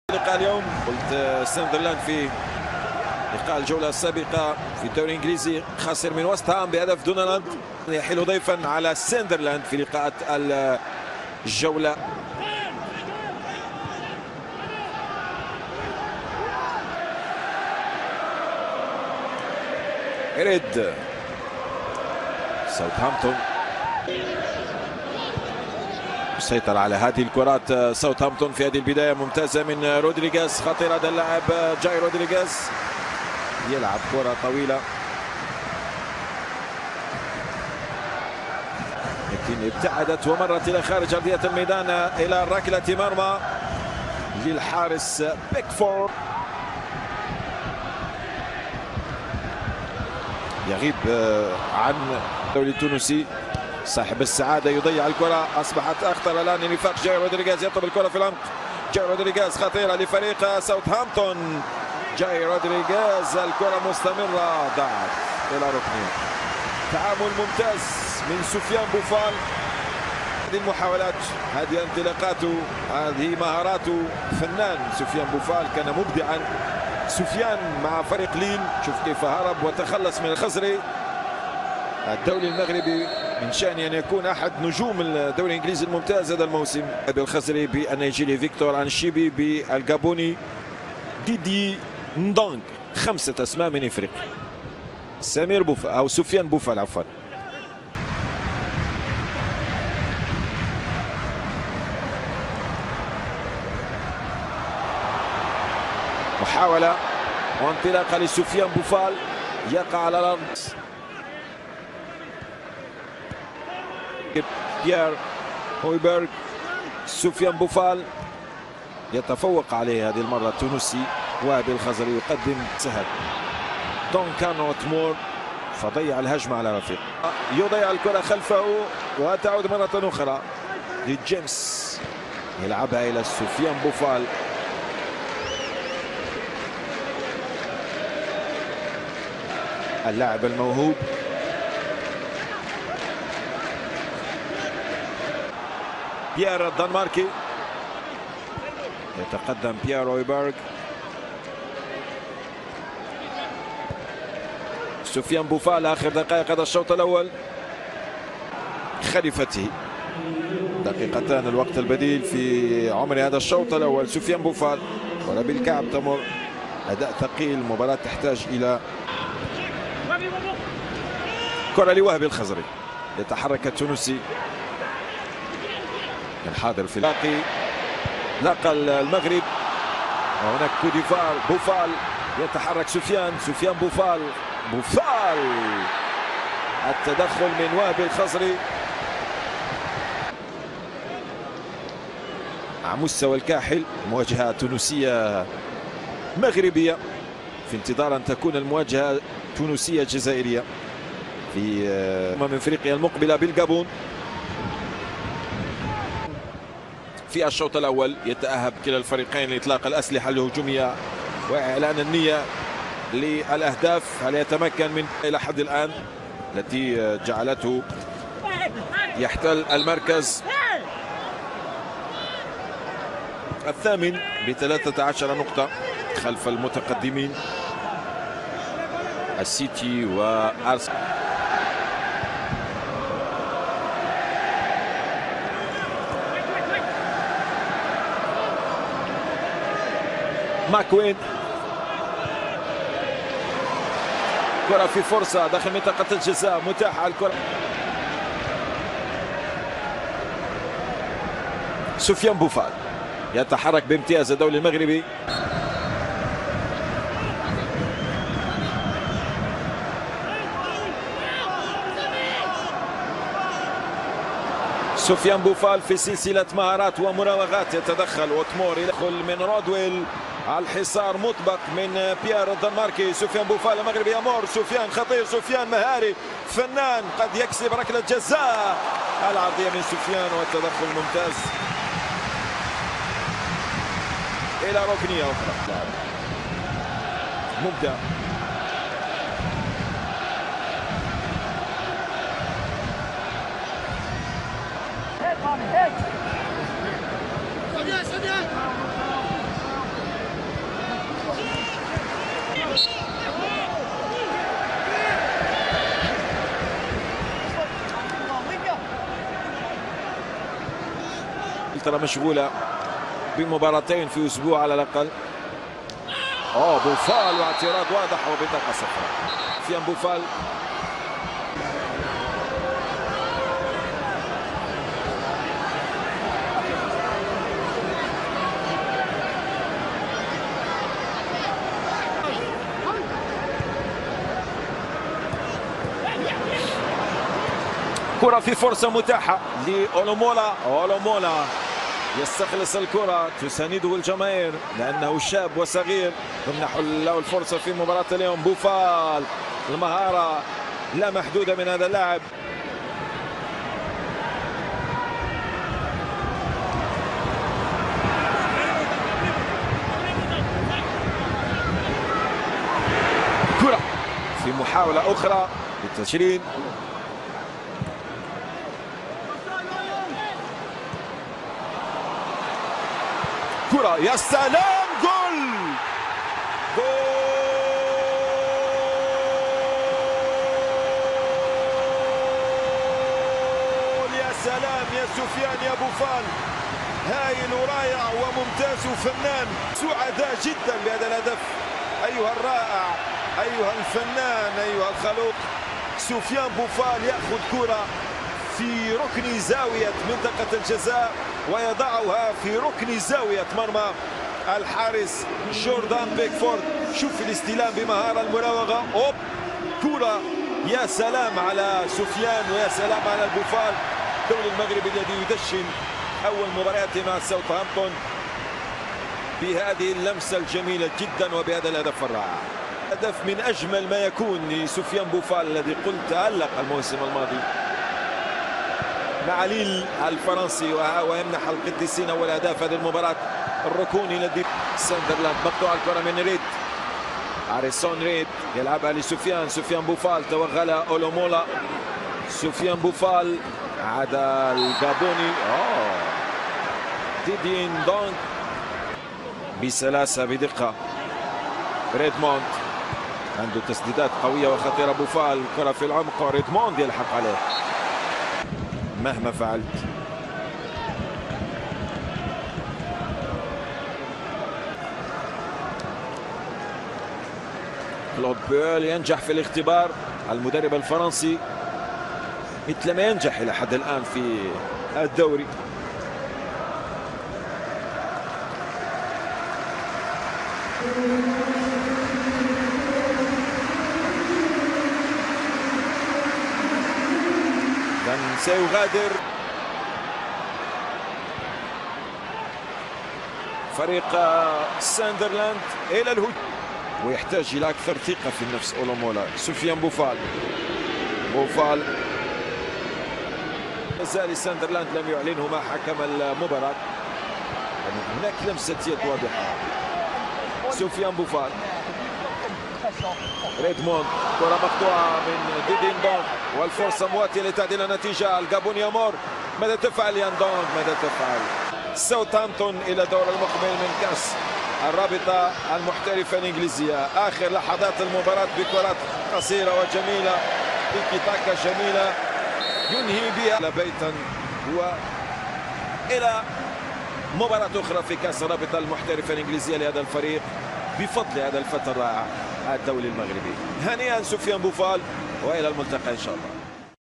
لقاء اليوم قلت ساندرلاند في لقاء الجولة السابقة في الدوري الإنجليزي خسر من وست هام بهدف دون رد، يحل ضيفا على ساندرلاند في لقاءات الجولة. إريد ساوثهامبتون سيطر على هذه الكرات ساوثهامبتون في هذه البداية ممتازة من رودريغيز، خطير هذا اللاعب جاي رودريغيز، يلعب كرة طويلة لكن ابتعدت ومرت إلى خارج أرضية الميدان إلى ركلة مرمى للحارس بيكفورد. يغيب عن الدوري التونسي صاحب السعادة، يضيع الكرة، أصبحت أخطر الآن لنفاق جاي رودريغيز، يطلب الكرة في العمق، جاي رودريغيز خطيرة لفريق ساوثهامبتون، جاي رودريغيز الكرة مستمرة ضاعت إلى ركنية. تعامل ممتاز من سفيان بوفال، هذه المحاولات، هذه انطلاقاته، هذه مهاراته، فنان سفيان بوفال، كان مبدعا سفيان مع فريق لين. شوف كيف هرب وتخلص من الخزري. الدولي المغربي من شأنه أن يكون أحد نجوم الدوري الإنجليزي الممتاز هذا الموسم. بالخزري بالنيجيري، فيكتور أنشيبي بالجابوني، ديدي ندونغ، 5 أسماء من إفريقيا. سمير بوفال أو سفيان بوفال عفوا. محاولة وانطلاقة لسفيان بوفال، يقع على الأرض. بيير هويبرغ، سفيان بوفال يتفوق عليه هذه المرة التونسي. وائل الخزري يقدم سهل، دونكان وتمور فضيع الهجمة على رفيق، يضيع الكرة خلفه وتعود مرة أخرى لجيمس، يلعبها إلى سفيان بوفال. اللاعب الموهوب بيير الدنماركي، يتقدم بيير هويبرغ، سفيان بوفال آخر دقائق هذا الشوط الأول، خليفته دقيقتان الوقت البديل في عمر هذا الشوط الأول. سفيان بوفال ولا بالكعب تمر، أداء ثقيل، مباراة تحتاج إلى كرة لوهبي الخزري، يتحرك التونسي الحاضر في لاقى المغرب، وهناك كوديفار. بوفال يتحرك، سفيان بوفال التدخل من وهبي الخزري مع مستوى الكاحل. مواجهة تونسية مغربية، في انتظار أن تكون المواجهة تونسية جزائرية في من افريقيا المقبله بالجابون. في الشوط الاول يتاهب كلا الفريقين لاطلاق الاسلحه الهجوميه واعلان النيه للاهداف. هل يتمكن من الى حد الان التي جعلته يحتل المركز الثامن ب13 نقطه خلف المتقدمين السيتي وارسنال. ماكوين، كرة في فرصة داخل منطقة الجزاء، متاحة الكرة. سفيان بوفال يتحرك بامتياز الدولي المغربي، سفيان بوفال في سلسلة مهارات ومراوغات، يتدخل وتمور يدخل من رودويل، الحصار مطبق من بيير الدنماركي. سفيان بوفال المغربي يمر، سفيان خطير، سفيان مهاري فنان، قد يكسب ركلة جزاء. العرضية من سفيان والتدخل ممتاز إلى ركنية أخرى، مبدع. انجلترا مشغولة بمباراتين في أسبوع على الأقل. بوفال واعتراض واضح وبطاقة صفراء. سفيان بوفال كرة في فرصة متاحة لأولومولا. أولومولا يستخلص الكرة، تسانده الجماهير لأنه شاب وصغير، تمنح له الفرصة في مباراة اليوم. بوفال المهارة لا محدودة من هذا اللاعب. كرة في محاولة أخرى للتشريد. كرة يا سلام، جول جول يا سلام يا سفيان يا بوفال، هايل ورائع وممتاز وفنان. سعداء جدا بهذا الهدف. ايها الرائع، ايها الفنان، ايها الخلوق. سفيان بوفال ياخذ كرة في ركن زاوية منطقة الجزاء ويضعها في ركن زاوية مرمى الحارس جوردان بيكفورد. شوف الاستلام بمهارة، المراوغة، كرة يا سلام على سفيان ويا سلام على البوفال. الدولي المغربي الذي يدشن أول مبارياته مع ساوثهامبتون بهذه اللمسة الجميلة جدا وبهذا الهدف الرائع. هدف من أجمل ما يكون لسفيان بوفال الذي قلت تألق الموسم الماضي مع ليل الفرنسي ويمنح القديسين اول اهداف هذه المباراه. الركوني الذي ساندرلاند، مقطوع الكره من ريد، هاريسون ريد يلعبها لسفيان. سفيان بوفال توغلها أولومولا. سفيان بوفال عاد الجابوني. ديدين دونغ بسلاسه بدقه. ريدموند عنده تسديدات قويه وخطيره. بوفال كره في العمق وريدموند يلحق عليه مهما فعلت. كلود بول ينجح في الاختبار، المدرب الفرنسي مثل ما ينجح إلى حد الآن في الدوري. سيغادر فريق ساندرلاند إلى الهجوم ويحتاج إلى أكثر ثقة في النفس. أولومولا. سفيان بوفال. مازال ساندرلاند لم يعلنه مع حكم المباراة. هناك لمسة يد واضحة. سفيان بوفال. ريدموند، كرة مقطوعة من ديدين دونغ والفرصة مواتية لتعديل النتيجة. الجابوني يامور، ماذا تفعل يان دونغ؟ ماذا تفعل؟ ساوثهامبتون إلى دور المقبل من كأس الرابطة المحترفة الإنجليزية. آخر لحظات المباراة بكرات قصيرة وجميلة، تيكي تاكا جميلة ينهي بها بيتا وإلى مباراة أخرى في كأس الرابطة المحترفة الإنجليزية لهذا الفريق بفضل هذا الفتى الرائع الدولي المغربي. هنيئا سفيان بوفال، والى الملتقى ان شاء الله.